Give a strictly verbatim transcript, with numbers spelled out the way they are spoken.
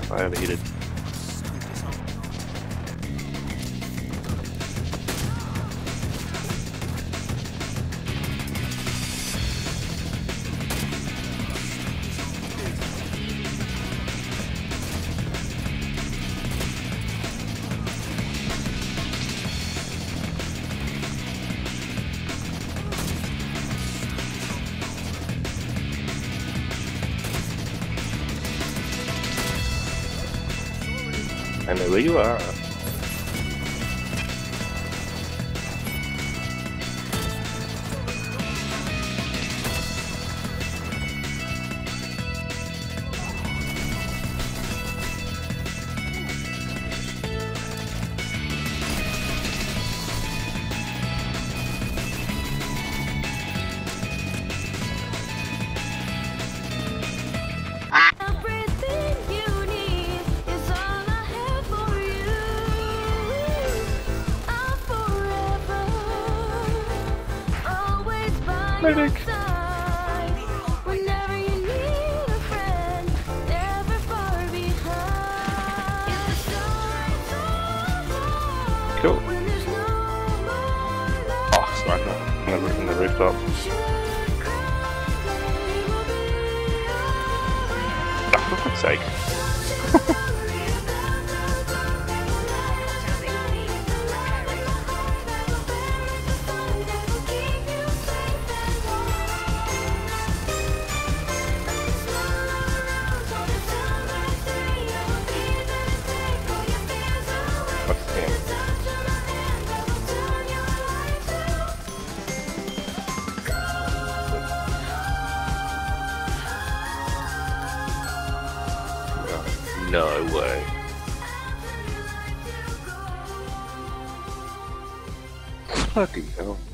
I overheated. I know where you are. Medic! Cool. Oh, sniper in the, in the rooftop. Oh, for fuck's sake. No way. Bloody hell.